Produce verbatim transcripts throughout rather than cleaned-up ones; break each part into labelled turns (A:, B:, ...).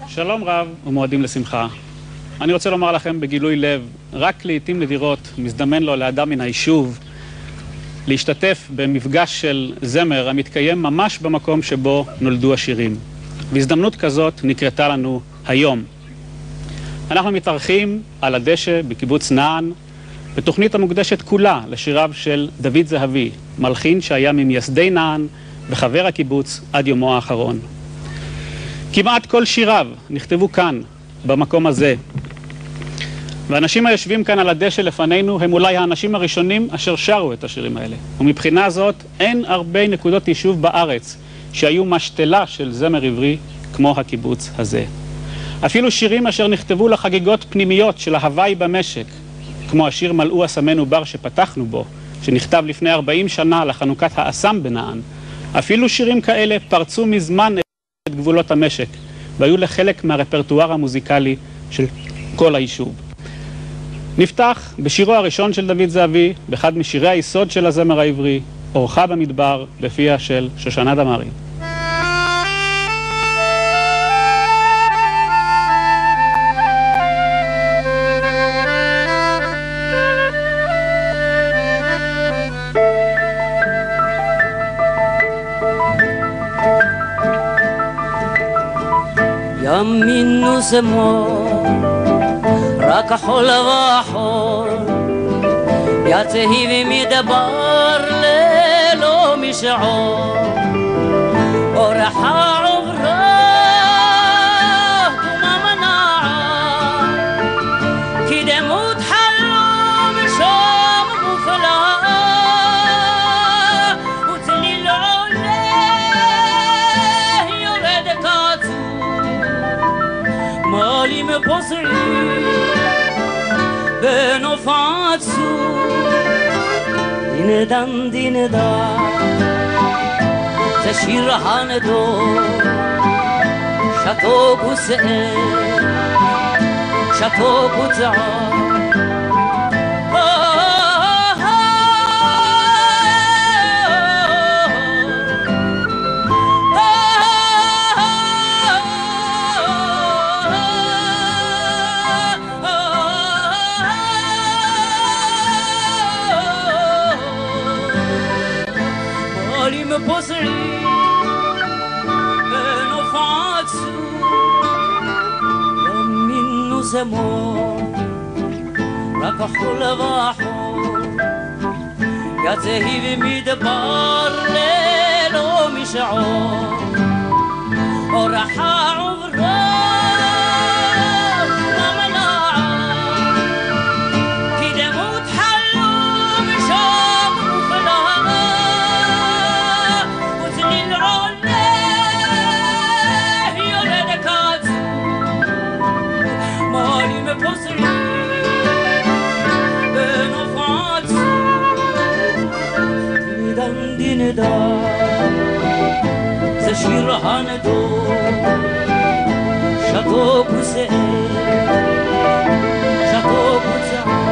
A: שלום רב ומועדים לשמחה. אני רוצה לומר לכם בגילוי לב, רק לעתים נדירות מזדמן לו לאדם מן היישוב להשתתף במפגש של זמר המתקיים ממש במקום שבו נולדו השירים. והזדמנות כזאת נקרתה לנו היום. אנחנו מתארחים על הדשא בקיבוץ נען, בתוכנית המוקדשת כולה לשיריו של דוד זהבי, מלחין שהיה ממייסדי נען וחבר הקיבוץ עד יומו האחרון. כמעט כל שיריו נכתבו כאן, במקום הזה. והאנשים היושבים כאן על הדשא לפנינו הם אולי האנשים הראשונים אשר שרו את השירים האלה. ומבחינה זאת אין הרבה נקודות יישוב בארץ שהיו משתלה של זמר עברי כמו הקיבוץ הזה. אפילו שירים אשר נכתבו לחגיגות פנימיות של ההוואי במשק, כמו השיר מלאו אסמנו בר שפתחנו בו, שנכתב לפני ארבעים שנה לחנוכת האסם בנען, אפילו שירים כאלה פרצו מזמן את גבולות המשק, והיו לחלק מהרפרטואר המוזיקלי של כל היישוב. נפתח בשירו הראשון של דוד זהבי, באחד משירי היסוד של הזמר העברי, אורחה במדבר, בפיה של שושנה דמארי.
B: ימינו שמאל, רק החול והחול, יצהי ומדבר ללא משעול, אורחה עוברה וממנעה, כי דמות חלום שם מופלאה, וצליל עולה יורד קצור, מעלים פוסעים בנופע עצור, דינדן דינדן, זה שיר הנדור, שתו כוסאל, שתו כוצעה. פוסעים בנופע עצור, ימינו שמאל, רק החול והחול, יצהי ומדבר ללא משעול, אורחה עוברה זה שיר הנדור, שתו כוסאל, שתו כוצעה.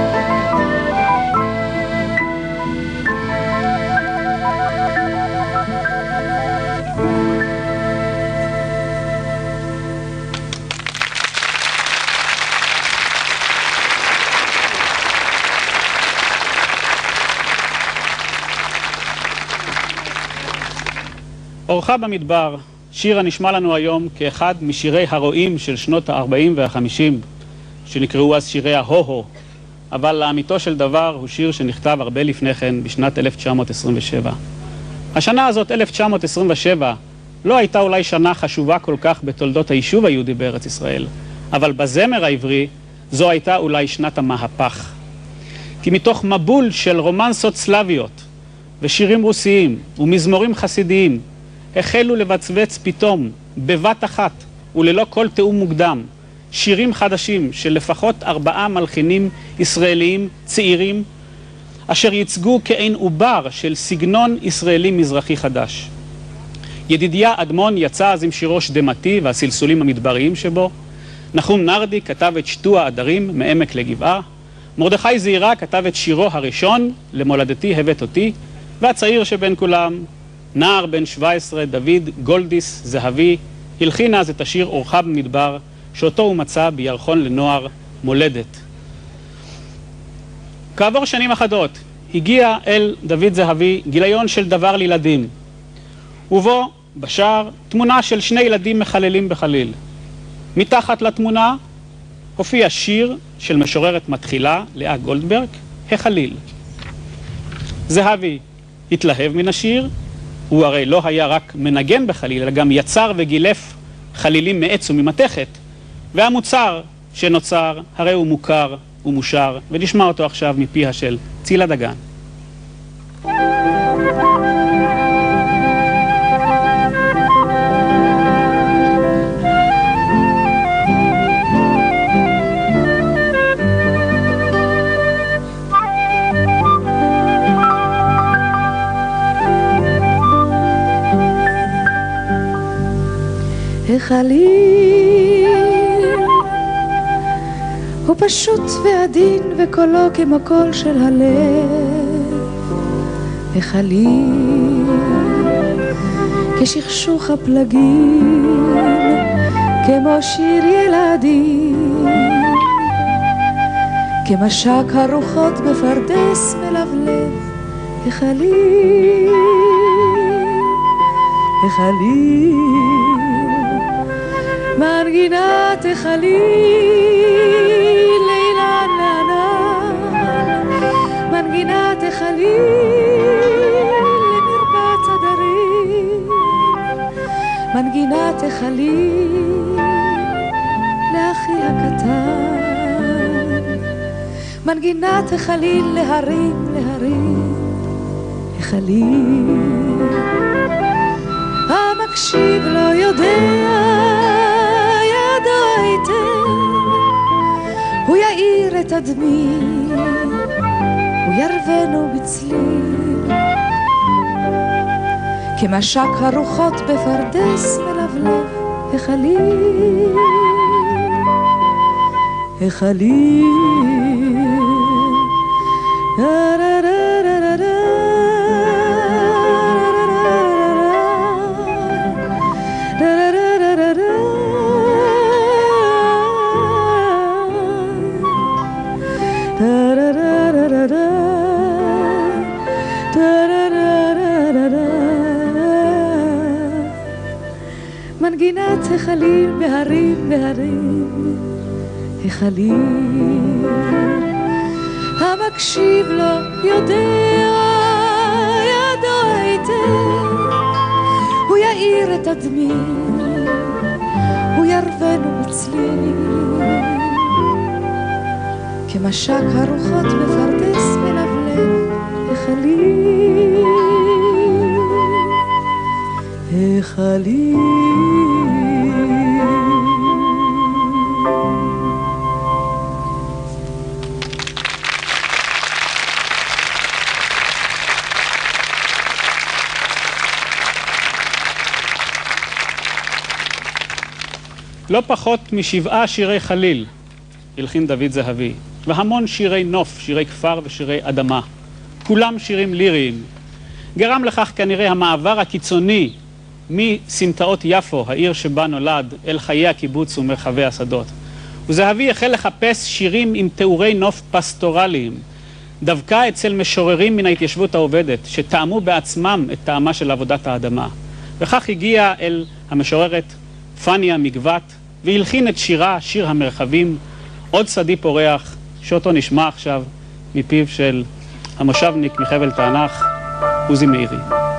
A: אורחה במדבר, שיר הנשמע לנו היום כאחד משירי הרועים של שנות ה-ארבעים וה-חמישים, שנקראו אז שירי ההו-הו, אבל לאמיתו של דבר הוא שיר שנכתב הרבה לפני כן, בשנת אלף תשע מאות עשרים ושבע. השנה הזאת, אלף תשע מאות עשרים ושבע, לא הייתה אולי שנה חשובה כל כך בתולדות היישוב היהודי בארץ ישראל, אבל בזמר העברי זו הייתה אולי שנת המהפך. כי מתוך מבול של רומנסות סלביות ושירים רוסיים ומזמורים חסידיים, החלו לבצבץ פתאום, בבת אחת וללא כל תאום מוקדם, שירים חדשים של לפחות ארבעה מלחינים ישראליים צעירים, אשר ייצגו כעין עובר של סגנון ישראלי מזרחי חדש. ידידיה אדמון יצא אז עם שירו שדמתי והסלסולים המדבריים שבו, נחום נרדי כתב את שתו העדרים מעמק לגבעה, מרדכי זעירה כתב את שירו הראשון, למולדתי הבאת אותי, והצעיר שבין כולם, נער בן שבע עשרה, דוד גולדיס זהבי, הלחין אז את השיר אורחה במדבר, שאותו הוא מצא בירחון לנוער מולדת. כעבור שנים אחדות הגיע אל דוד זהבי גיליון של דבר לילדים, ובו בשער תמונה של שני ילדים מחללים בחליל. מתחת לתמונה הופיע שיר של משוררת מתחילה, לאה גולדברג, החליל. זהבי התלהב מן השיר, הוא הרי לא היה רק מנגן בחליל, אלא גם יצר וגילף חלילים מעץ וממתכת, והמוצר שנוצר הרי הוא מוכר ומושר, ונשמע אותו עכשיו מפיה של צילה דגן.
C: החליל הוא פשוט ועדין וקולו כמו קול של הלב. החליל כשכשוך הפלגים כמו שיר ילדים, כמשק הרוחות בפרדס מלבלב. החליל החליל מנגינת החליל לאילן לענן, מנגינת החליל למרבץ הדרים, מנגינת החליל לאחי הקטן, מנגינת החליל להרים להרים. החליל המקשיב לא יודע הוא יאיר את הדמי, הוא ירבנו בצליל, כמשק הרוחות בפרדס מלבלב. החליל החליל מנגינת החליל בהרים בהרים. החליל המקשיב לא יודע ידו היטב, הוא יאיר את הדמי, הוא ירבנו בצליל, כמשק הרוחות בפרדס מלבלב. החליל החליל
A: לא פחות משבעה שירי חליל הלחין דוד זהבי, והמון שירי נוף, שירי כפר ושירי אדמה, כולם שירים ליריים. גרם לכך כנראה המעבר הקיצוני מסמטאות יפו, העיר שבה נולד, אל חיי הקיבוץ ומרחבי השדות. וזהבי החל לחפש שירים עם תיאורי נוף פסטורליים, דווקא אצל משוררים מן ההתיישבות העובדת, שטעמו בעצמם את טעמה של עבודת האדמה. וכך הגיע אל המשוררת פניה מגבת, והלחין את שירה, שיר המרחבים, עוד שדי פורח, שאותו נשמע עכשיו מפיו של המושבניק מחבל תענך, עוזי מאירי.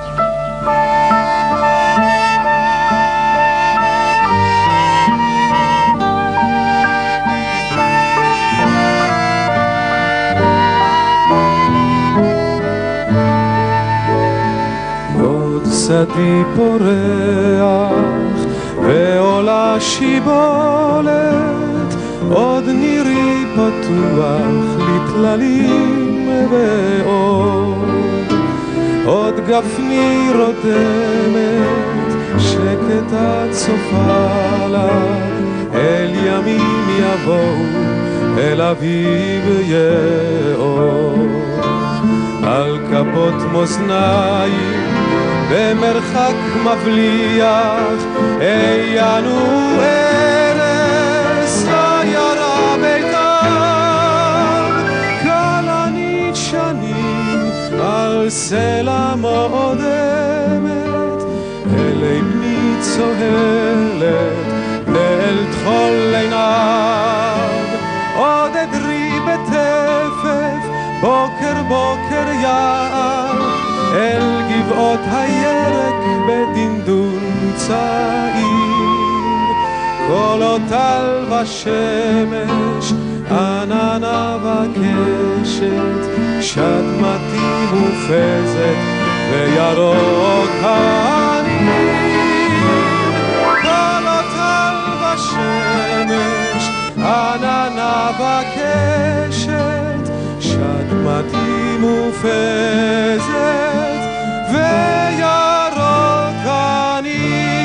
D: עוד שדי פורח ועולה שיבולת, עוד נירי פתוח לטללים ואור, עוד גפני רודמת שקטה צופה לה, אל ימים יבואו אל אביב יאור. על כפות מאזניים במרחק מבליח, איינו ארץ עיירה ביתר, כלנית שנים על סלע מועדמת, אלי בני צוהלת ואל תחול עיניו, עוד אדרי בטפף בוקר בוקר יער, אל גבעות הירק בדינדון צעיר, קולותיו ושמש עננה וקשת, שדמתי מופזת וירוק העננים, קולותיו ושמש עננה וקשת, שדמתי מופזת וירוק אני.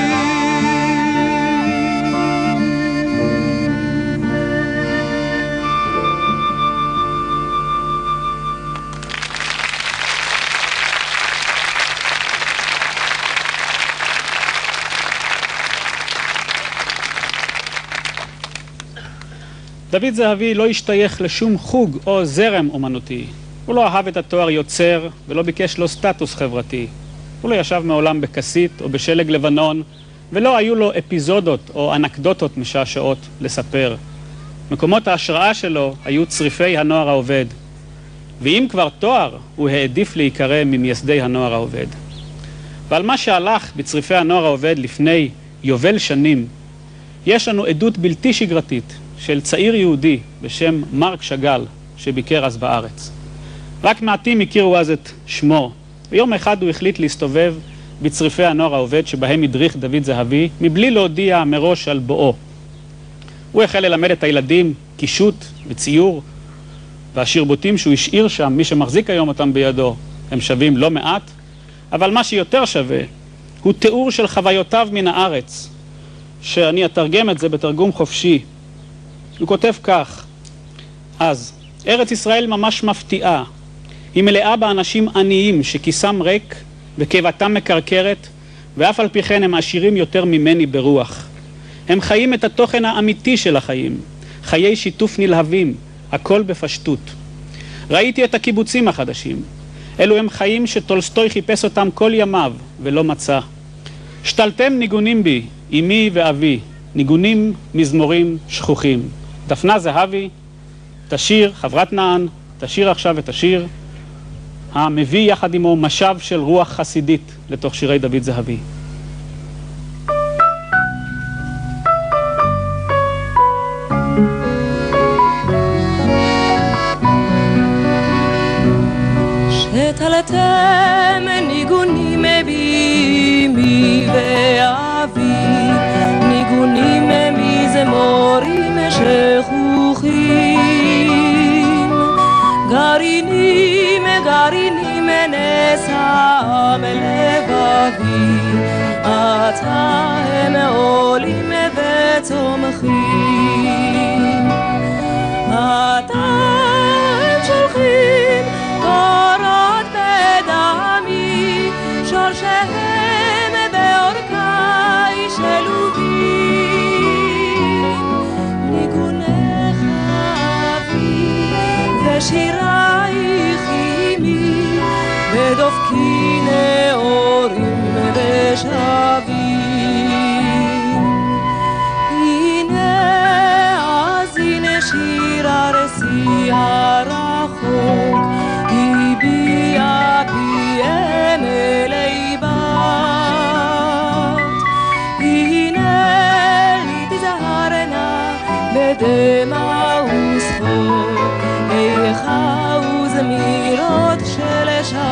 A: דוד זהבי לא השתייך לשום חוג או זרם אומנותי. הוא לא אהב את התואר יוצר ולא ביקש לו סטטוס חברתי. הוא לא ישב מעולם בכסית או בשלג לבנון, ולא היו לו אפיזודות או אנקדוטות משעשעות לספר. מקומות ההשראה שלו היו צריפי הנוער העובד. ואם כבר תואר, הוא העדיף להיקרא ממייסדי הנוער העובד. ועל מה שהלך בצריפי הנוער העובד לפני יובל שנים, יש לנו עדות בלתי שגרתית של צעיר יהודי בשם מרק שגל, שביקר אז בארץ. רק מעטים הכירו אז את שמו, ויום אחד הוא החליט להסתובב בצריפי הנוער העובד שבהם הדריך דוד זהבי, מבלי להודיע מראש על בואו. הוא החל ללמד את הילדים קישוט וציור, והשרבוטים שהוא השאיר שם, מי שמחזיק היום אותם בידו, הם שווים לא מעט, אבל מה שיותר שווה הוא תיאור של חוויותיו מן הארץ, שאני אתרגם את זה בתרגום חופשי. הוא כותב כך: אז, ארץ ישראל ממש מפתיעה. היא מלאה באנשים עניים שכיסם ריק וקיבתם מקרקרת, ואף על פי כן הם עשירים יותר ממני ברוח. הם חיים את התוכן האמיתי של החיים, חיי שיתוף נלהבים, הכל בפשטות. ראיתי את הקיבוצים החדשים. אלו הם חיים שטולסטוי חיפש אותם כל ימיו ולא מצא. שתלתם ניגונים בי, אמי ואבי, ניגונים מזמורים שכוחים. דפנה זהבי תשיר, חברת נען, תשיר עכשיו את השיר המביא יחד עמו משב של רוח חסידית לתוך שירי דוד זהבי.
E: שתלתם ניגונים בי אמי ואבי, ניגונים מזמורים שכוחים, גרעינים גרעינים נשם לבבי, עתה הם עולים וצומחים, עתה הם שולחים קורות בדמי, שורשיהם בעורקי שלובים, ניגונך אבי ושירייך אמי, ודופקי נאורים ושבים. הנה אז הנה שיר ארסי הרחוק, הביע פיהם אלי בת. הנה לי תזהרנה בדמע ושחוק, איכה וזמירות של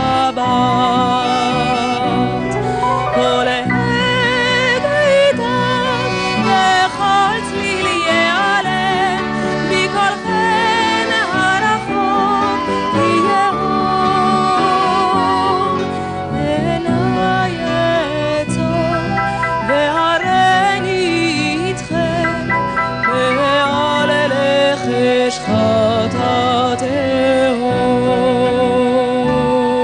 E: שבת. כל עת איתם וכל צליל ייעלם, בקולכם הרחוק יהיה אור. עיניי אעצור והריני איתכם, ועל לחש חטאתיהם.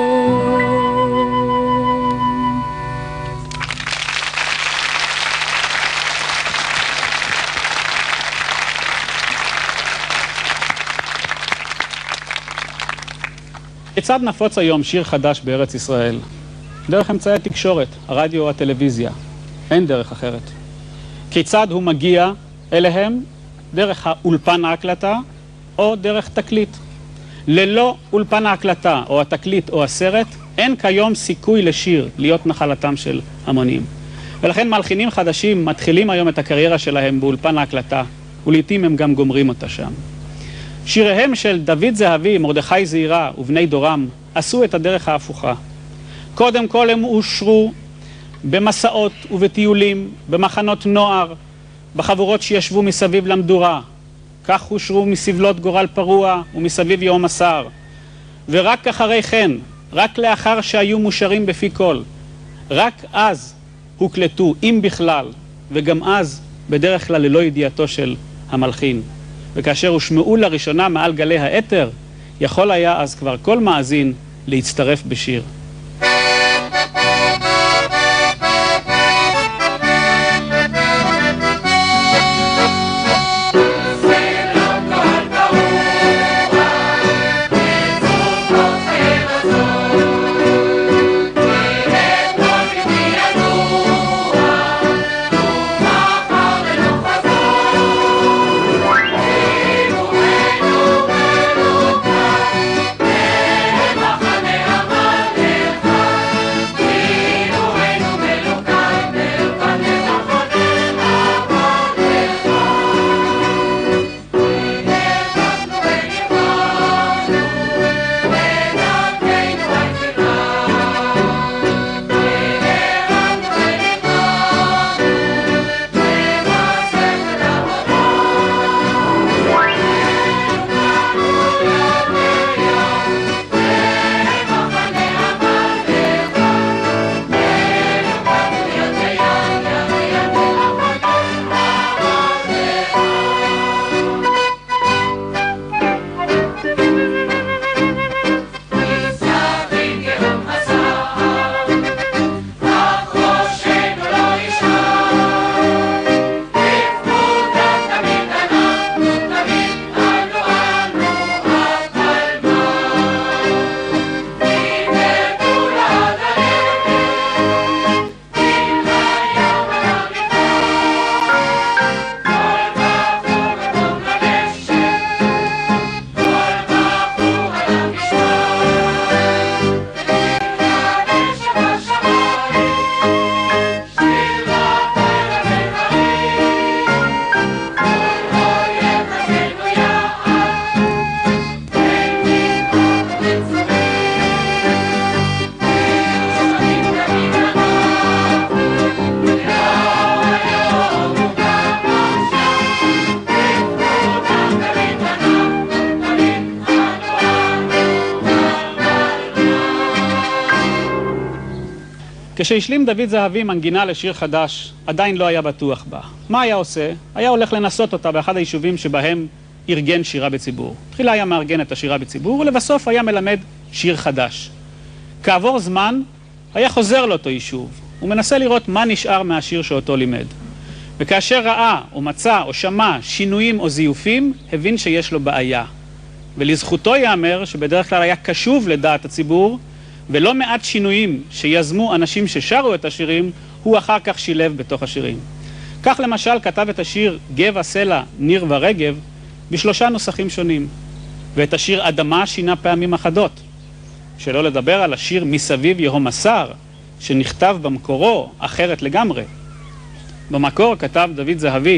A: כיצד נפוץ היום שיר חדש בארץ ישראל? דרך אמצעי התקשורת, הרדיו או הטלוויזיה. אין דרך אחרת. כיצד הוא מגיע אליהם? דרך האולפן ההקלטה או דרך תקליט. ללא אולפן ההקלטה או התקליט או הסרט, אין כיום סיכוי לשיר להיות נחלתם של המונים. ולכן מלחינים חדשים מתחילים היום את הקריירה שלהם באולפן ההקלטה, ולעיתים הם גם גומרים אותה שם. שיריהם של דוד זהבי, מרדכי זעירה ובני דורם עשו את הדרך ההפוכה. קודם כל הם אושרו במסעות ובטיולים, במחנות נוער, בחבורות שישבו מסביב למדורה. כך אושרו מסבלות גורל פרוע ומסביב יום הסער. ורק אחרי כן, רק לאחר שהיו מושרים בפי כל, רק אז הוקלטו, אם בכלל, וגם אז בדרך כלל ללא ידיעתו של המלחין. וכאשר הושמעו לראשונה מעל גלי האתר, יכול היה אז כבר כל מאזין להצטרף בשיר. כשהשלים דוד זהבי מנגינה לשיר חדש, עדיין לא היה בטוח בה. מה היה עושה? היה הולך לנסות אותה באחד היישובים שבהם ארגן שירה בציבור. תחילה היה מארגן את השירה בציבור, ולבסוף היה מלמד שיר חדש. כעבור זמן, היה חוזר לאותו יישוב, ומנסה לראות מה נשאר מהשיר שאותו לימד. וכאשר ראה או מצא או שמע שינויים או זיופים, הבין שיש לו בעיה. ולזכותו יאמר שבדרך כלל היה קשוב לדעת הציבור, ולא מעט שינויים שיזמו אנשים ששרו את השירים, הוא אחר כך שילב בתוך השירים. כך למשל כתב את השיר גבע סלע ניר ורגב בשלושה נוסחים שונים, ואת השיר אדמה שינה פעמים אחדות. שלא לדבר על השיר מסביב יהום הסער, שנכתב במקורו אחרת לגמרי. במקור כתב דוד זהבי,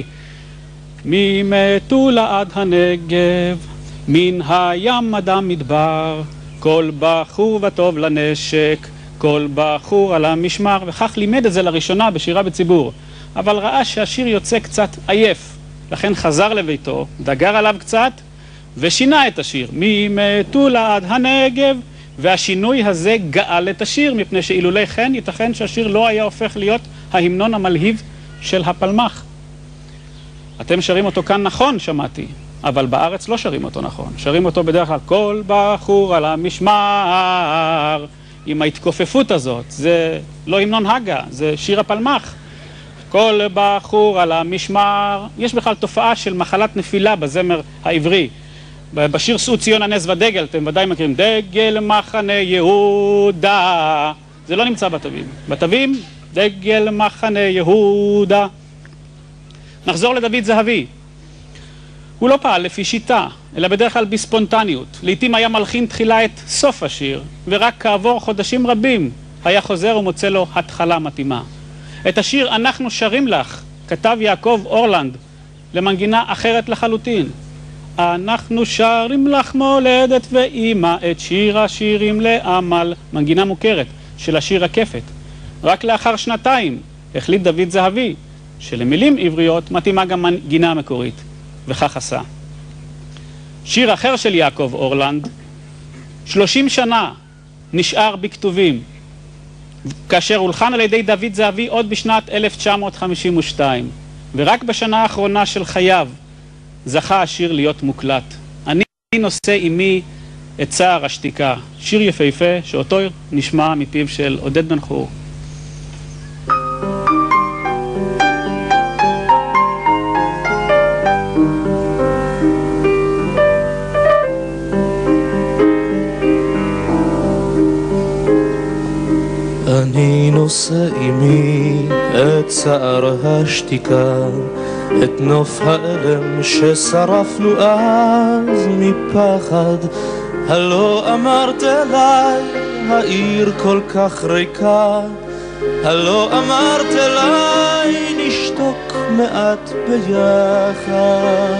A: ממטולה עד הנגב, מן הים עד המדבר, כל בחור וטוב לנשק, כל בחור על המשמר, וכך לימד את זה לראשונה בשירה בציבור. אבל ראה שהשיר יוצא קצת עייף, לכן חזר לביתו, דגר עליו קצת, ושינה את השיר, ממטולה עד הנגב, והשינוי הזה גאל את השיר, מפני שאילולי כן ייתכן שהשיר לא היה הופך להיות ההמנון המלהיב של הפלמח. אתם שרים אותו כאן נכון, שמעתי, אבל בארץ לא שרים אותו נכון. שרים אותו בדרך כלל כל בחור על המשמר, עם ההתכופפות הזאת. זה לא המנון הגה, זה שיר הפלמח. כל בחור על המשמר. יש בכלל תופעה של מחלת נפילה בזמר העברי. בשיר שאו ציון הנס ודגל, אתם ודאי מכירים, דגל מחנה יהודה. זה לא נמצא בתווים. בתווים, דגל מחנה יהודה. נחזור לדוד זהבי. הוא לא פעל לפי שיטה, אלא בדרך כלל בספונטניות. לעתים היה מלחין תחילה את סוף השיר, ורק כעבור חודשים רבים היה חוזר ומוצא לו התחלה מתאימה. את השיר "אנחנו שרים לך" כתב יעקב אורלנד למנגינה אחרת לחלוטין. אנחנו שרים לך מולדת ואימא את שיר השירים לעמל, מנגינה מוכרת של השיר רקפת. רק לאחר שנתיים החליט דוד זהבי שלמילים עבריות מתאימה גם מנגינה מקורית, וכך עשה. שיר אחר של יעקב אורלנד, שלושים שנה נשאר בכתובים, כאשר הולחן על ידי דוד זהבי עוד בשנת אלף תשע מאות חמישים ושתיים, ורק בשנה האחרונה של חייו זכה השיר להיות מוקלט. אני נושא עימי את צער השתיקה, שיר יפהפה שאותו נשמע מפיו של עודד בן חור.
D: אני נושא עימי את צער השתיקה, את נוף האלם ששרפנו אז מפחד. הלא אמרת אליי העיר כל כך ריקה, הלא אמרת אליי נשתוק מעט ביחד.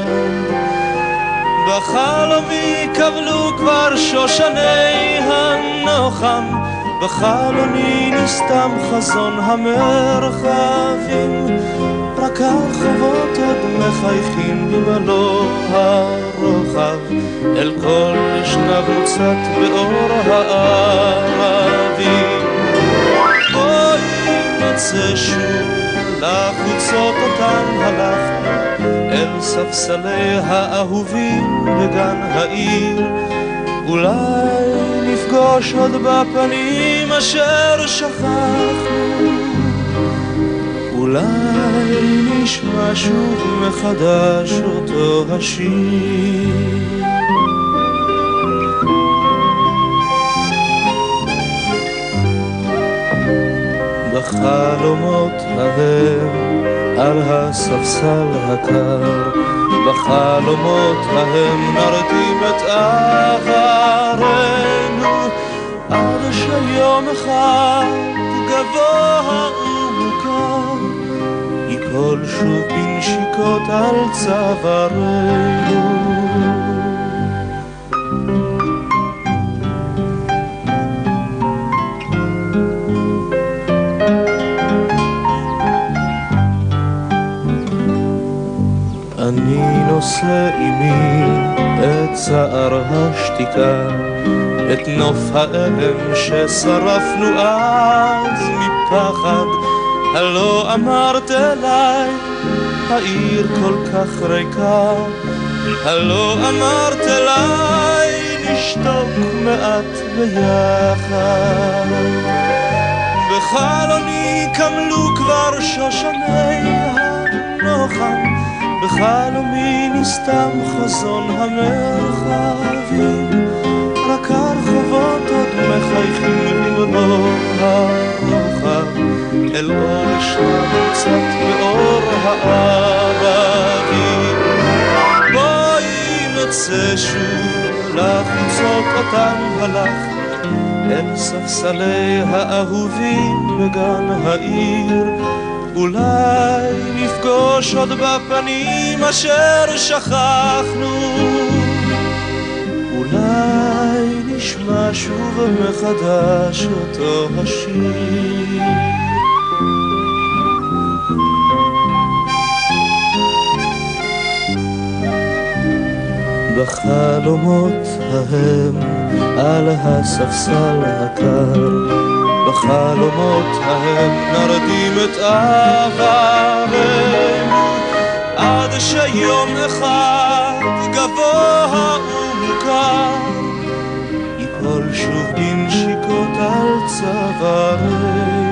D: בחלומי קבלו כבר שושני הנוחם, בחלוני נסתם חזון המרחבים, רק הרחובות עוד מחייכים במלוא הרוחב, אל כל אשנב מוצת באור הערבים. בואי נצא שוב לחוצות אותן הלכנו, אל ספסלי האהובים בגן העיר, אולי נפגוש עוד בפנים אשר שכחנו, אולי נשמע שוב מחדש אותו השיר. בחלומות ההם על הספסל הקר, בחלומות ההם נרדים את עברנו, עד שיום אחד גבוה ומוכר ייפול שוב בנשיקות על צווארנו. אני נושא עימי את צער השתיקה, את נוף האלם ששרפנו אז מפחד. הלא אמרת אליי העיר כל כך ריקה, הלא אמרת אליי נשתוק מעט ביחד. בחלוני קמלו כבר שושני הנוחם, בחלומי נסתם חזון המרחבים, רק הרחובות עוד מחייכים במלוא הרוחב, אל אור אשנב קצת באור הערבים. בואי נצא שוב לחוצות אותן הלכנו, אל ספסלי האהובים בגן העיר, אולי נפגוש עוד בפנים אשר שכחנו, אולי נשמע שוב מחדש אותו השיר. בחלומות ההם על הספסל הקר, בחלומות ההם נרדים את עברנו, עד שיום אחד גבוה ומוכר ייפול שוב בנשיקות על צווארנו.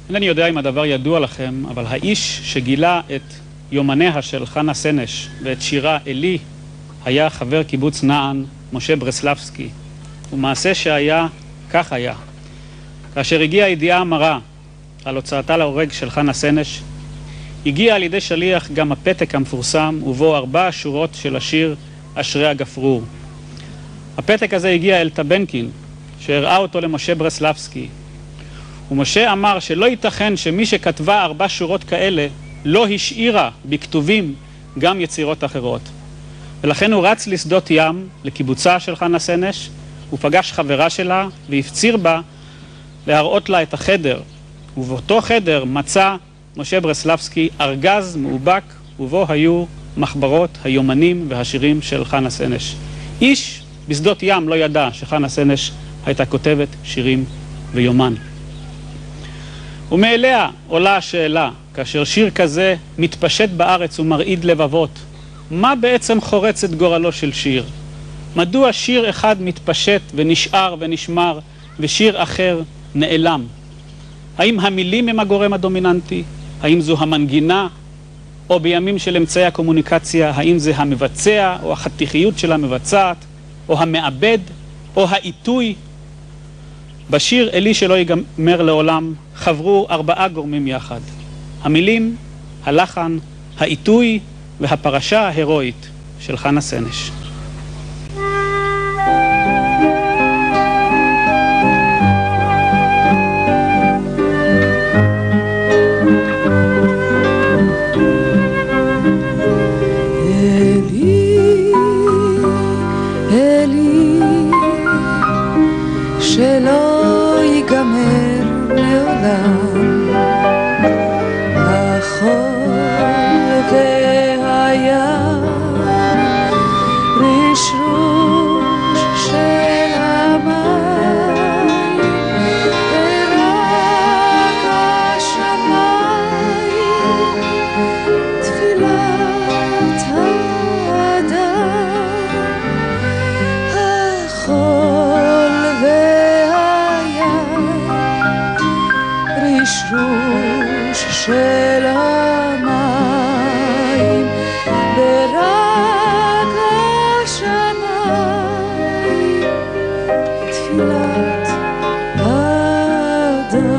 A: אינני יודע אם הדבר ידוע לכם, אבל האיש שגילה את יומניה של חנה סנש ואת שירה אלי היה חבר קיבוץ נען, משה ברסלבסקי. ומעשה שהיה, כך היה. כאשר הגיעה הידיעה המרה על הוצאתה להורג של חנה סנש, הגיע על ידי שליח גם הפתק המפורסם, ובו ארבע שורות של השיר אשרי הגפרור. הפתק הזה הגיע אל טבנקין, שהראה אותו למשה ברסלבסקי. ומשה אמר שלא ייתכן שמי שכתבה ארבע שורות כאלה לא השאירה בכתובים גם יצירות אחרות. ולכן הוא רץ לשדות ים, לקיבוצה של חנה סנש, הוא פגש חברה שלה והפציר בה להראות לה את החדר. ובאותו חדר מצא משה ברסלבסקי ארגז מאובק, ובו היו מחברות היומנים והשירים של חנה סנש. איש בשדות ים לא ידע שחנה סנש הייתה כותבת שירים ויומן. ומאליה עולה השאלה, כאשר שיר כזה מתפשט בארץ ומרעיד לבבות, מה בעצם חורץ את גורלו של שיר? מדוע שיר אחד מתפשט ונשאר ונשמר, ושיר אחר נעלם? האם המילים הם הגורם הדומיננטי? האם זו המנגינה? או בימים של אמצעי הקומוניקציה, האם זה המבצע או החתיכיות של המבצעת? או המעבד? או העיתוי? בשיר אלי שלא ייגמר לעולם חברו ארבעה גורמים יחד. המילים, הלחן, העיתוי והפרשה ההירואית של חנה סנש.
C: אלי, אלי, שלא ייגמר לעולם החול והים, רשרוש של המים ורק השמיים, תפילת האדם, החול והים, רשרוש של המים ורק השמיים, תפילת האדם.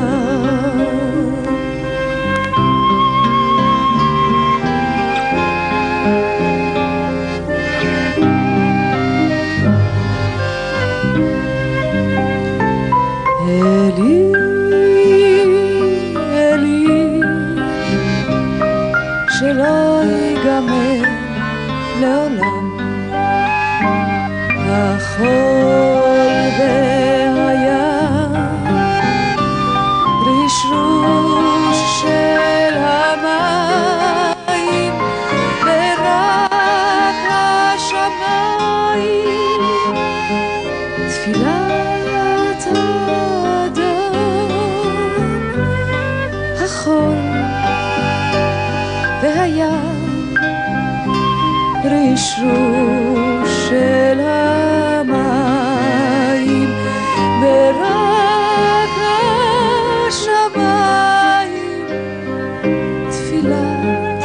C: אלי, אלי, שלא ייגמר לעולם החול והים, רשרוש של המים ורק השמיים, תפילת האדם, החול והים, רשרוש של המים ורק השמיים, תפילת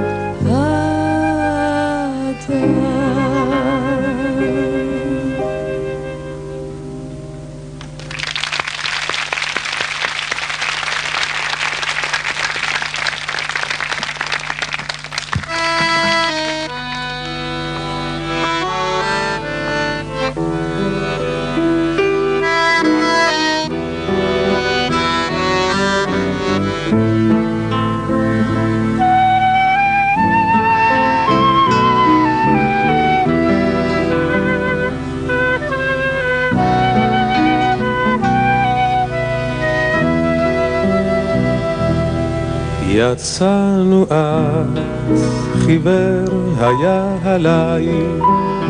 C: האדם.
F: יצאנו אז, חיוור היה הליל,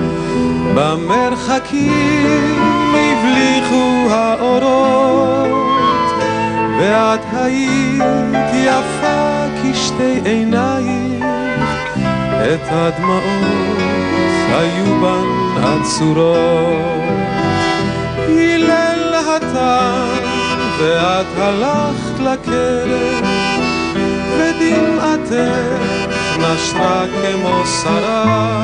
F: במרחקים הבליחו האורות, ואת היית יפה כשתי עינייך, את הדמעות היו בן עצורות. הלל התם ואת הלכת לכלא, ודמעתך נשרה כמו שרה,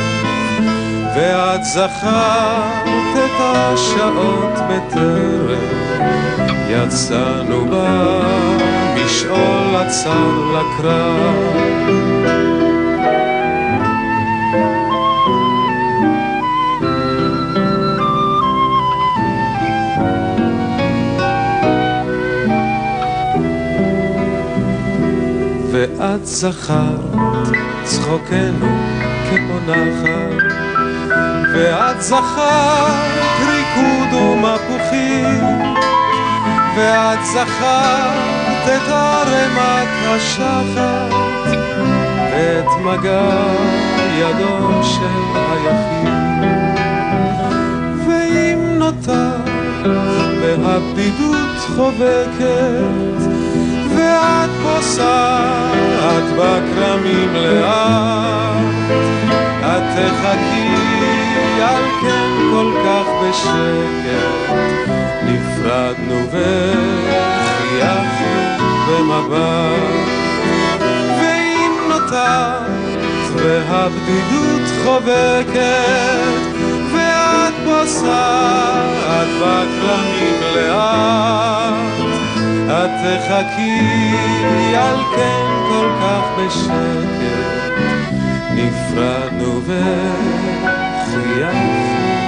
F: ואת זכרת את השעות בטרם יצאנו במשעול הצר לקרב. ואת זכרת צחוקנו כפונחת, ואת זכרת ריקוד ומפוחים, ואת זכרת את הרמת השחת, ואת מגע ידו של היחיד. ואם נותרת בהבדידות חובקת, ואת פוסעת בכרמים לאט, את תחכי על כן כל כך בשקט, נפרדנו וחייכנו במבט. ואם נותרת והבדידות חובקת, ואת פוסעת בכרמים לאט, את תחכי על כן כל כך בשקט, נפרדנו וחייכנו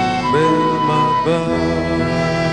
F: במבט.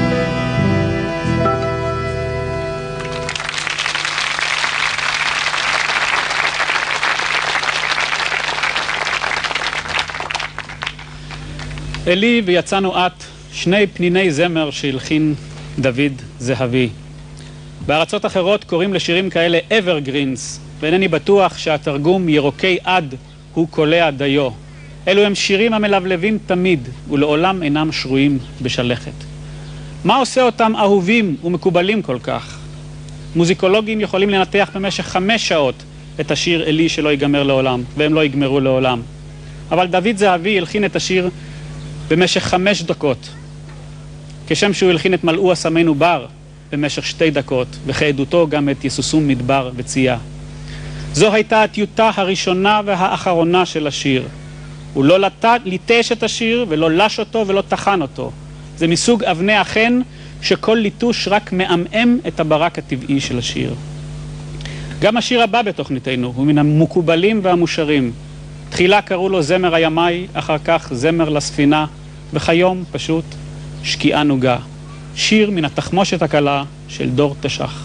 A: אלי ויצאנו את, שני פניני זמר שהלחין דוד זהבי. בארצות אחרות קוראים לשירים כאלה evergreens, ואינני בטוח שהתרגום ירוקי עד הוא קולע דיו. אלו הם שירים המלבלבים תמיד ולעולם אינם שרויים בשלכת. מה עושה אותם אהובים ומקובלים כל כך? מוזיקולוגים יכולים לנתח במשך חמש שעות את השיר אלי שלא ייגמר לעולם, והם לא יגמרו לעולם. אבל דוד זהבי הלחין את השיר במשך חמש דקות, כשם שהוא הלחין את מלאו אסמנו בר במשך שתי דקות, וכעדותו גם את יסוסום מדבר וצייה. זו הייתה הטיוטה הראשונה והאחרונה של השיר. הוא לא ליטש את השיר ולא לש אותו ולא תחן אותו. זה מסוג אבני החן שכל ליטוש רק מעמעם את הברק הטבעי של השיר. גם השיר הבא בתוכניתנו הוא מן המקובלים והמושרים. תחילה קראו לו זמר הימי, אחר כך זמר לספינה, וכיום פשוט שקיעה נוגה. שיר מן התחמושת הקלה של דור תשח.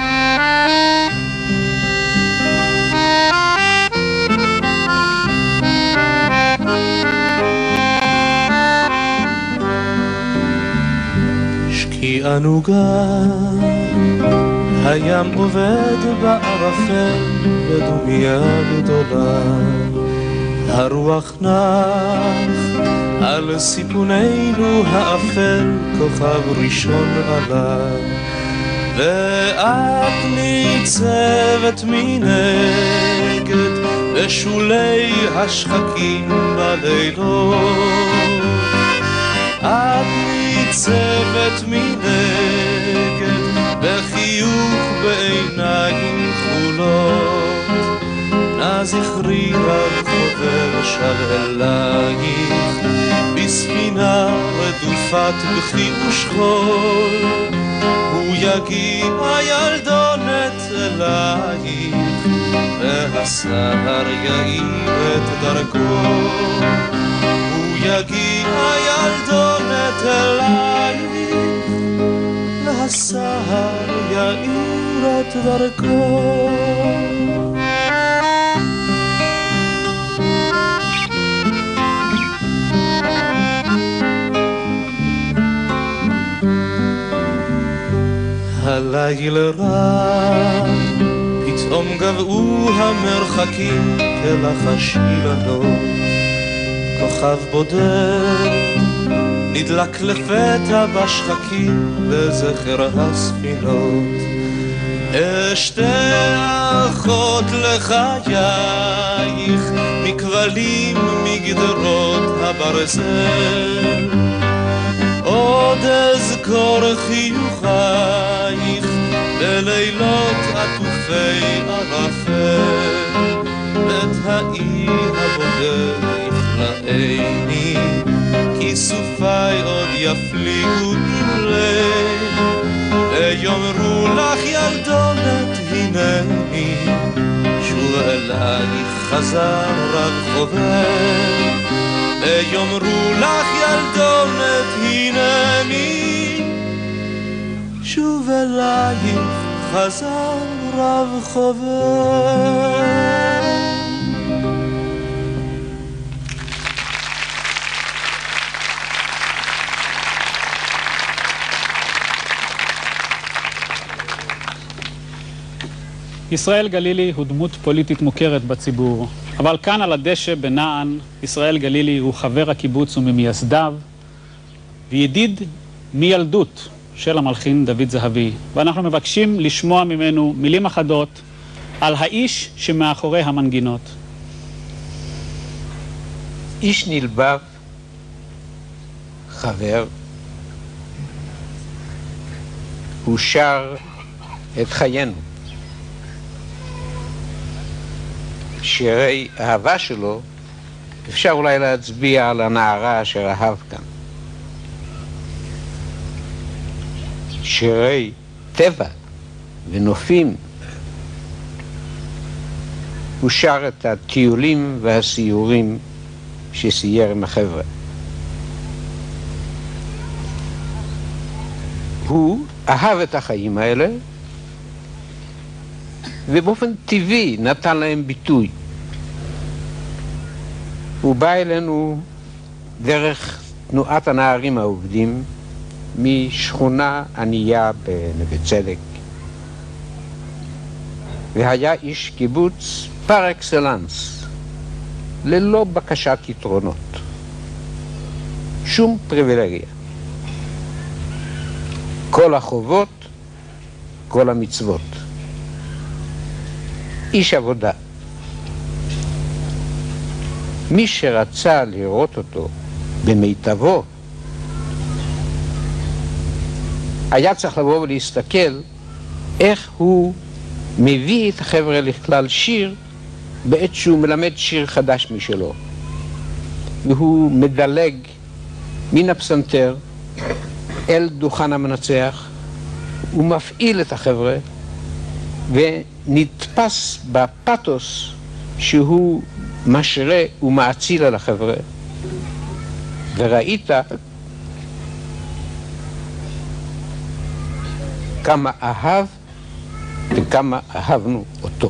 D: שקיעה נוגה, הים עובד בערפל בדומיה גדולה, הרוח נח על סיפוננו האפל, כוכב ראשון עלה, ואת ניצבת מנגד בשולי השחקים בלילות. את ניצבת מנגד בחיוך בעיניים כחולות, נא זכרי רק חובר של אלייך בספינה רדופת בכי ושכול, הוא יגיע ילדונת אלייך והסהר יאיר את דרכו, הוא יגיע ילדונת אלייך והסהר יאיר את דרכו. הליל רע, פתאום גבעו המרחקים כלחש אילנות, כוכב בודד נדלק לפתע בשחקים לזכר הספינות. אשתי אחות לחייך מכבלים מגדרות הברזל, עוד אזכור חיוכייך בלילות עטופי ערפל, את האי הבודד יכלאני, כי סופי עוד יפליגו בליל, ויאמרו לך ילדונת הנני, שוב אלייך חזר רב חובל, ויאמרו לך ילדונת הנני, שוב אלייך חזר רב חובל.
A: ישראל גלילי הוא דמות פוליטית מוכרת בציבור, אבל כאן על הדשא בנען, ישראל גלילי הוא חבר הקיבוץ וממייסדיו, וידיד מילדות של המלחין דוד זהבי. ואנחנו מבקשים לשמוע ממנו מילים אחדות על האיש שמאחורי המנגינות.
G: איש נלבב, חבר, הוא שר את חיינו. שירי אהבה שלו, אפשר אולי להצביע על הנערה אשר אהב כאן. שירי טבע ונופים, הוא שר את הטיולים והסיורים שסייר עם החבר'ה. הוא אהב את החיים האלה, ובאופן טבעי נתן להם ביטוי. הוא בא אלינו דרך תנועת הנערים העובדים משכונה ענייה בנווה צדק, והיה איש קיבוץ פר אקסלנס, ללא בקשת יתרונות, שום פריבילגיה. כל החובות, כל המצוות. איש עבודה. מי שרצה לראות אותו במיטבו, היה צריך לבוא ולהסתכל איך הוא מביא את החבר'ה לכלל שיר בעת שהוא מלמד שיר חדש משלו. והוא מדלג מן הפסנתר אל דוכן המנצח, הוא מפעיל את החבר'ה ונתפס בפתוס שהוא משרה ומאציל על החבר'ה. וראית כמה אהב וכמה אהבנו אותו.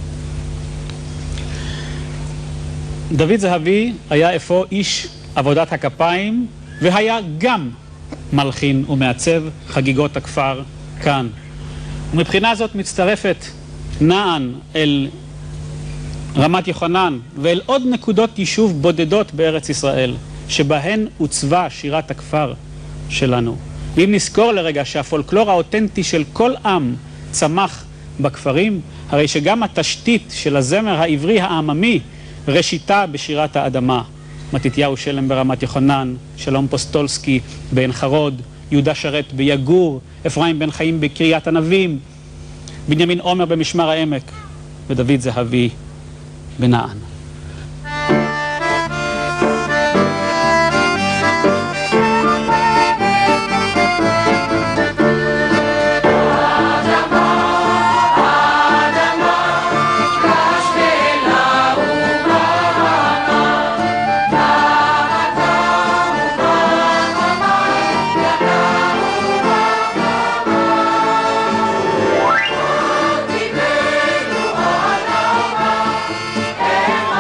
A: דוד זהבי היה אפוא איש עבודת הכפיים, והיה גם מלחין ומעצב חגיגות הכפר כאן. ומבחינה זאת מצטרפת נען אל רמת יוחנן ואל עוד נקודות יישוב בודדות בארץ ישראל, שבהן עוצבה שירת הכפר שלנו. ואם נזכור לרגע שהפולקלור האותנטי של כל עם צמח בכפרים, הרי שגם התשתית של הזמר העברי העממי ראשיתה בשירת האדמה. מתתיהו שלם ברמת יוחנן, שלום פוסטולסקי בעין חרוד, יהודה שרת ביגור, אפרים בן חיים בקריית ענבים, בנימין עומר במשמר העמק ודוד זהבי בנען.
E: Hey!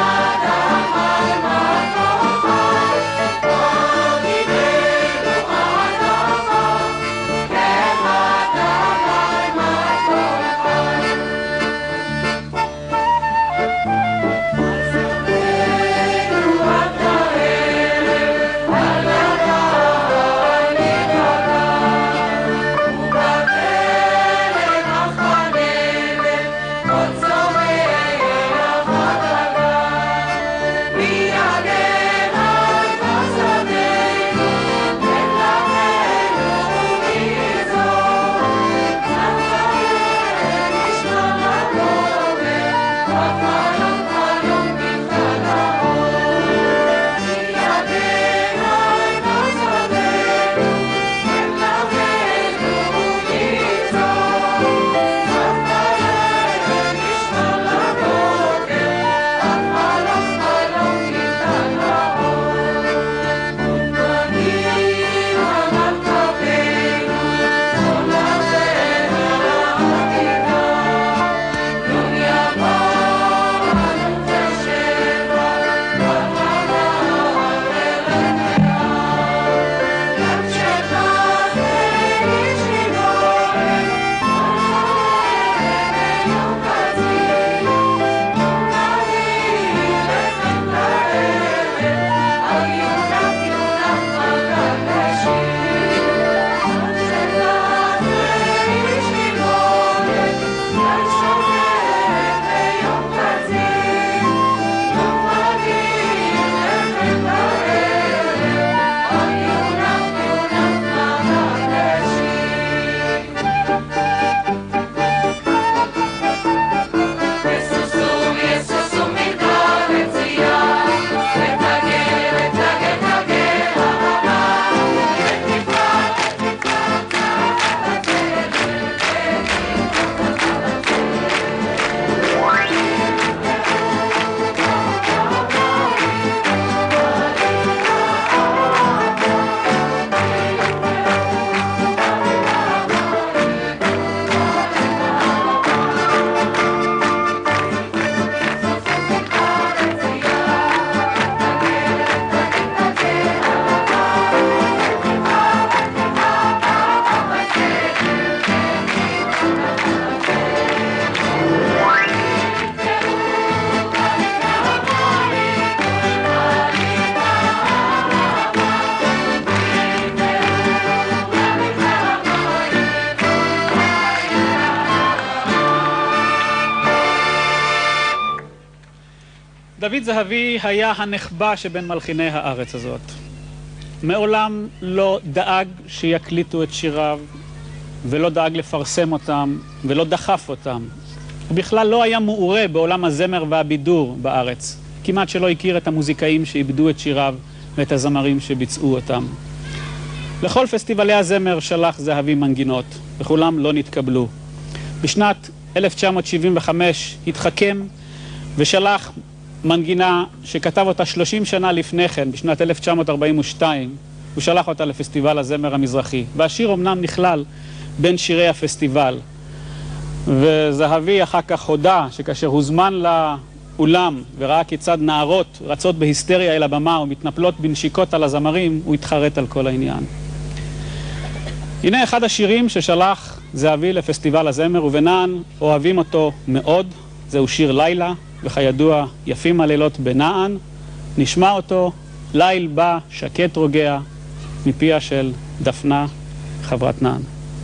A: דוד זהבי היה הנחבא שבין מלחיני הארץ הזאת. מעולם לא דאג שיקליטו את שיריו, ולא דאג לפרסם אותם, ולא דחף אותם. הוא בכלל לא היה מעורה בעולם הזמר והבידור בארץ. כמעט שלא הכיר את המוזיקאים שאיבדו את שיריו ואת הזמרים שביצעו אותם. לכל פסטיבלי הזמר שלח זהבי מנגינות, וכולם לא נתקבלו. בשנת אלף תשע מאות שבעים וחמש התחכם ושלח מנגינה שכתב אותה שלושים שנה לפני כן, בשנת אלף תשע מאות ארבעים ושתיים, הוא שלח אותה לפסטיבל הזמר המזרחי. והשיר אמנם נכלל בין שירי הפסטיבל. וזהבי אחר כך הודע שכאשר הוזמן לאולם וראה כיצד נערות רצות בהיסטריה אל הבמה ומתנפלות בנשיקות על הזמרים, הוא התחרט על כל העניין. הנה אחד השירים ששלח זהבי לפסטיבל הזמר, ובנען אוהבים אותו מאוד. זהו שיר לילה, וכידוע יפים הלילות בנען. נשמע אותו, ליל בא שקט רוגע, מפיה של דפנה חברת נען.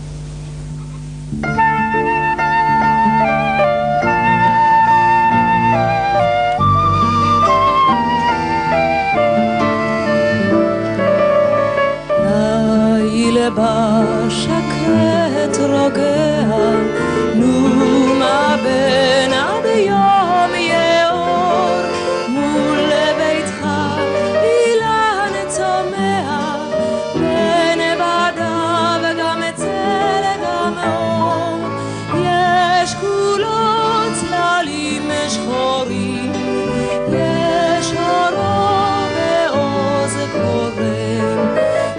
E: ליל בא שקט רוגע, נו מה בין עד יום יאור, מול ביתך אילן צומח, בין בדה וגם צל גם אור. יש כולו צללים שחורים, יש אורו ועוז קורן,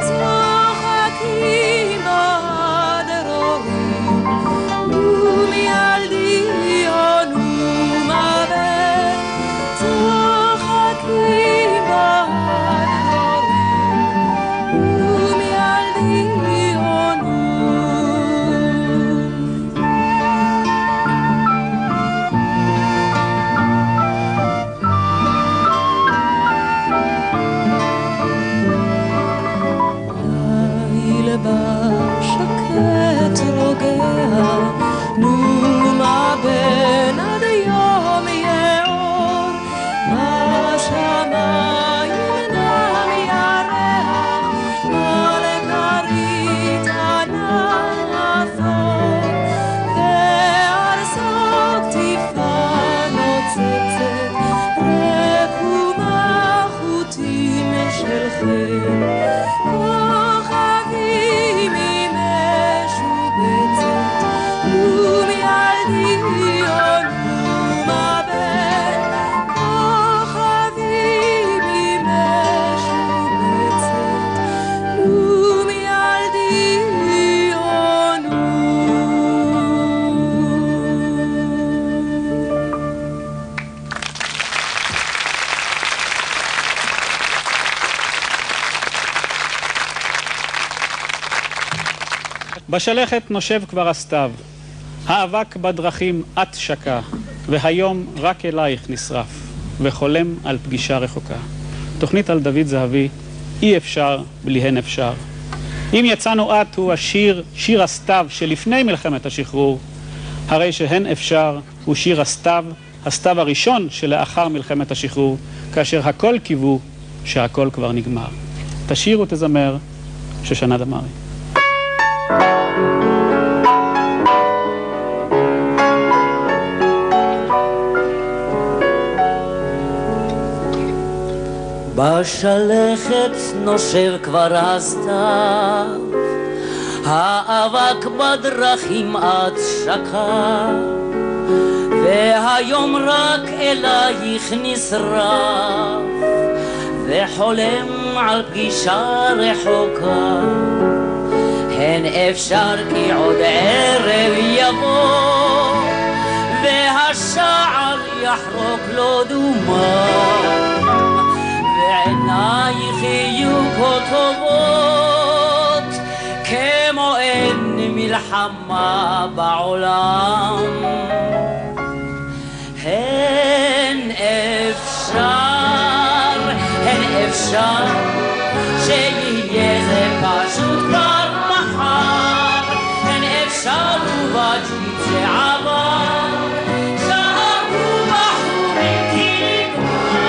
E: צוחקים בדרורים, ומילדי עונו מוות. צוחקים בדרורים, ומילדי עונו. ליל בא שקט רוגע, נו מה בין עד יום יאור. בשמיים נם ירח, על כרית ענן אפור, ועל סוף טיפה נוצצת רקומה חוטים של חן. כוכבים עם משובצת, ומילדי עונו מבט. כוכבים עם משובצת, ומילדי עונו.
A: בשלכת נושב כבר הסתיו, האבק בדרכים את שקע, והיום רק אלייך נשרף, וחולם על פגישה רחוקה. תוכנית על דוד זהבי, אי אפשר בלי הן אפשר. אם יצאנו את הוא השיר, שיר הסתיו שלפני מלחמת השחרור, הרי שהן אפשר הוא שיר הסתיו, הסתיו הראשון שלאחר מלחמת השחרור, כאשר הכל קיוו שהכל כבר נגמר. תשיר ותזמר שושנה דמארי.
B: בשלכת נושב כבר הסתיו, האבק בדרכים עד שקע, והיום רק אלייך נשרף, וחולם על פגישה רחוקה. הן אפשר כי עוד ערב יבוא, והשער יחרוק לו דומם, ועינייך יהיו כה טובות כמו אין מלחמה בעולם. הן אפשר, הן אפשר שיהיה זה פשוט כבר מחר. הן אפשר ובג'ית זה עבר, שרו בחורים כי נגמר.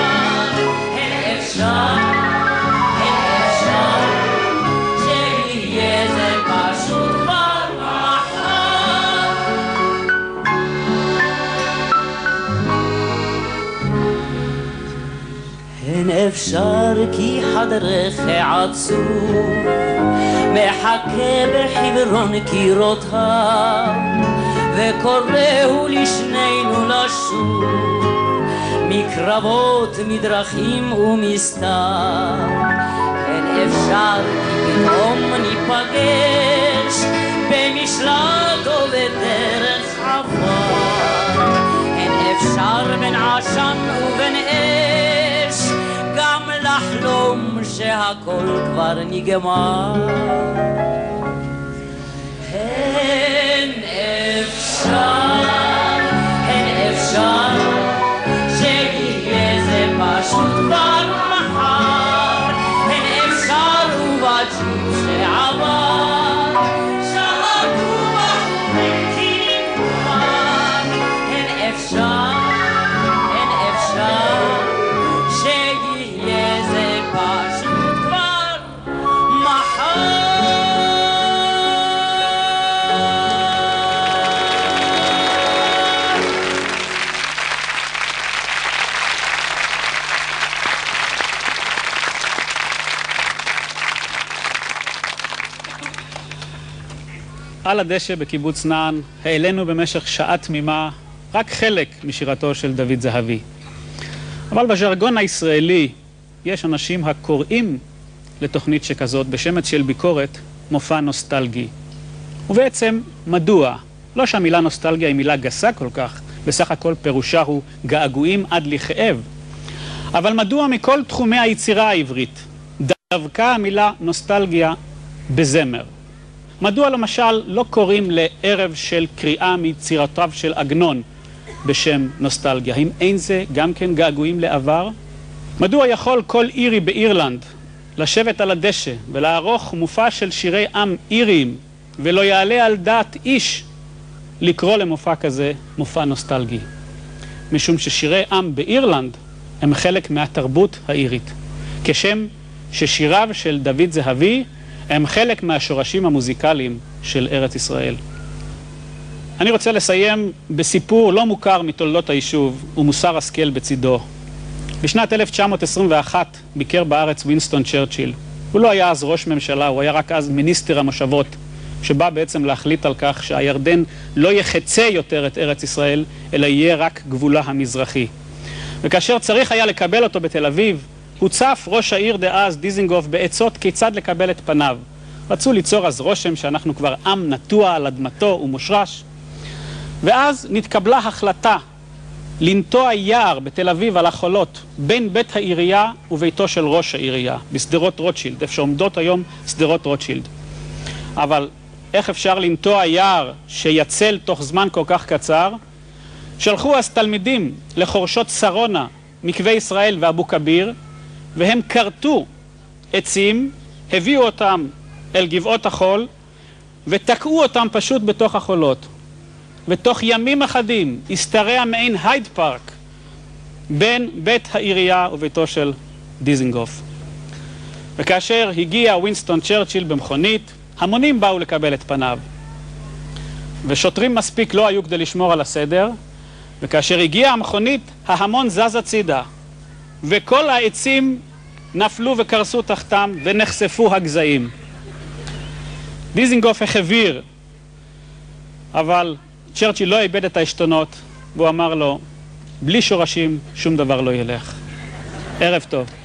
B: אפשר כי חדרך עצוב מחכה בחברון קירותיו וקוראו לשנינו לשוב מקרבות מדרכים ומסתר אין אפשר כי פתאום ניפגש במשלט או בדרך עבר אין אפשר בין עשן ובין אש גם לחלום שהכל כבר נגמר אין אפשר, אין אפשר שיהיה זה פשוט כבר מחר אין אפשר ובג'יפ שעבר שרקו בחורים כבר אין אפשר, אין אפשר שיהיה זה פשוט כבר מחר
A: על הדשא בקיבוץ נען העלינו במשך שעה תמימה רק חלק משירתו של דוד זהבי. אבל בז'רגון הישראלי יש אנשים הקוראים לתוכנית שכזאת בשמץ של ביקורת מופע נוסטלגי. ובעצם מדוע? לא שהמילה נוסטלגיה היא מילה גסה כל כך, בסך הכל פירושה הוא געגועים עד לכאב. אבל מדוע מכל תחומי היצירה העברית דווקא המילה נוסטלגיה בזמר? מדוע למשל לא קוראים לערב של קריאה מיצירותיו של עגנון בשם נוסטלגיה? האם אין זה גם כן געגועים לעבר? מדוע יכול כל אירי באירלנד לשבת על הדשא ולערוך מופע של שירי עם איריים ולא יעלה על דעת איש לקרוא למופע כזה מופע נוסטלגי? משום ששירי עם באירלנד הם חלק מהתרבות האירית, כשם ששיריו של דוד זהבי הם חלק מהשורשים המוזיקליים של ארץ ישראל. אני רוצה לסיים בסיפור לא מוכר מתולדות היישוב ומוסר השכל בצידו. בשנת אלף תשע מאות עשרים ואחת ביקר בארץ וינסטון צ'רצ'יל. הוא לא היה אז ראש ממשלה, הוא היה רק אז מיניסטר המושבות, שבא בעצם להחליט על כך שהירדן לא יחצה יותר את ארץ ישראל, אלא יהיה רק גבולה המזרחי. וכאשר צריך היה לקבל אותו בתל אביב, הוצף ראש העיר דאז דיזינגוף בעצות כיצד לקבל את פניו. רצו ליצור אז רושם שאנחנו כבר עם נטוע על אדמתו ומושרש. ואז נתקבלה החלטה לנטוע יער בתל אביב על החולות בין בית העירייה וביתו של ראש העירייה, בסדרות רוטשילד, איפה שעומדות היום סדרות רוטשילד. אבל איך אפשר לנטוע יער שיצל תוך זמן כל כך קצר? שלחו אז תלמידים לחורשות שרונה, מקווה ישראל ואבו כביר, והם קרטו עצים, הביאו אותם אל גבעות החול, ותקעו אותם פשוט בתוך החולות. ותוך ימים אחדים הסתרע מעין הייד פארק בין בית העירייה וביתו של דיזינגוף. וכאשר הגיע וינסטון צ'רצ'יל במכונית, המונים באו לקבל את פניו. ושוטרים מספיק לא היו כדי לשמור על הסדר, וכאשר הגיעה המכונית, ההמון זז הצידה, וכל העצים נפלו וקרסו תחתם ונחשפו הגזעים. דיזינגוף החביר, אבל צ'רצ'יל לא איבד את העשתונות, והוא אמר לו, בלי שורשים שום דבר לא ילך. ערב טוב.